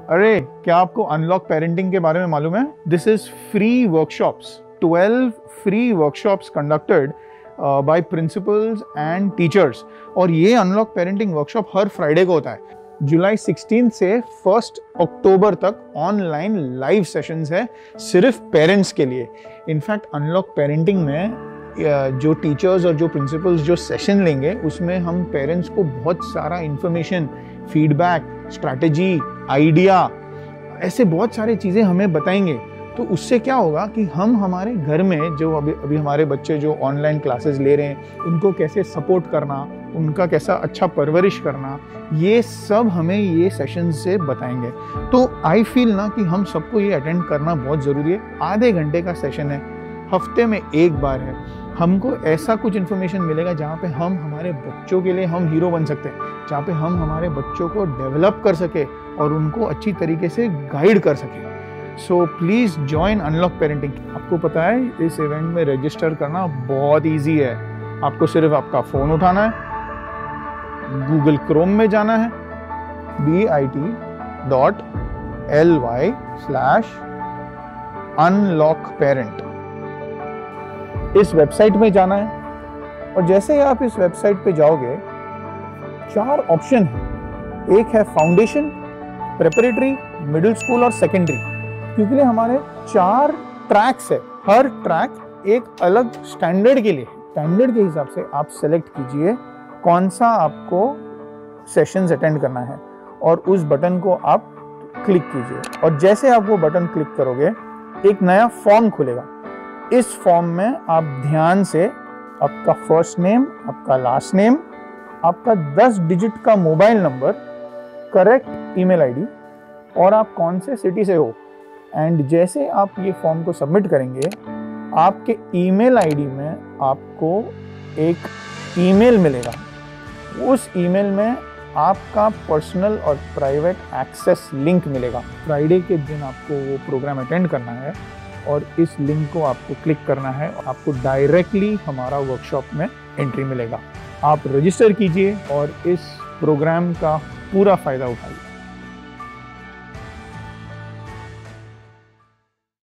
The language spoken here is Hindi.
अरे क्या आपको अनलॉक पेरेंटिंग के बारे में मालूम है? This is free workshops, 12 free workshops conducted by principals and teachers. और ये अनलॉक पेरेंटिंग वर्कशॉप हर फ्राइडे को होता है। जुलाई 16 से 1 अक्टूबर तक ऑनलाइन लाइव सेशंस है सिर्फ पेरेंट्स के लिए। इनफैक्ट अनलॉक पेरेंटिंग में जो टीचर्स और जो प्रिंसिपल्स जो सेशन लेंगे उसमें हम पेरेंट्स को बहुत सारा इंफॉर्मेशन, फीडबैक, स्ट्रैटेजी, आइडिया, ऐसे बहुत सारी चीज़ें हमें बताएंगे। तो उससे क्या होगा कि हम हमारे घर में जो अभी हमारे बच्चे जो ऑनलाइन क्लासेस ले रहे हैं उनको कैसे सपोर्ट करना, उनका कैसा अच्छा परवरिश करना, ये सब हमें ये सेशन से बताएंगे। तो आई फील ना कि हम सबको ये अटेंड करना बहुत ज़रूरी है। आधे घंटे का सेशन है, हफ्ते में एक बार है। हमको ऐसा कुछ इन्फॉर्मेशन मिलेगा जहाँ पे हम हमारे बच्चों के लिए हम हीरो बन सकते हैं, जहाँ पे हम हमारे बच्चों को डेवलप कर सके और उनको अच्छी तरीके से गाइड कर सके। So please join unlock parenting. आपको पता है इस इवेंट में रजिस्टर करना बहुत ईजी है। आपको सिर्फ आपका फ़ोन उठाना है, गूगल क्रोम में जाना है, bit.ly/unlockparent, इस वेबसाइट में जाना है। और जैसे ही आप इस वेबसाइट पे जाओगे 4 ऑप्शन है। एक है फाउंडेशन, प्रेपरेटरी, मिडिल स्कूल और सेकेंडरी। क्योंकि हमारे 4 ट्रैक्स है, हर ट्रैक एक अलग स्टैंडर्ड के लिए है। स्टैंडर्ड के हिसाब से आप सेलेक्ट कीजिए कौन सा आपको सेशंस अटेंड करना है और उस बटन को आप क्लिक कीजिए। और जैसे आप वो बटन क्लिक करोगे एक नया फॉर्म खुलेगा। इस फॉर्म में आप ध्यान से आपका फर्स्ट नेम, आपका लास्ट नेम, आपका 10 डिजिट का mobile number, correct email ID और आप कौन से सिटी से हो। एंड जैसे आप ये फॉर्म को सबमिट करेंगे आपके ईमेल आईडी में आपको एक ईमेल मिलेगा। उस ईमेल में आपका पर्सनल और प्राइवेट एक्सेस लिंक मिलेगा। फ्राइडे के दिन आपको वो प्रोग्राम अटेंड करना है और इस लिंक को आपको क्लिक करना है। आपको डायरेक्टली हमारा वर्कशॉप में एंट्री मिलेगा। आप रजिस्टर कीजिए और इस प्रोग्राम का पूरा फ़ायदा उठाइए।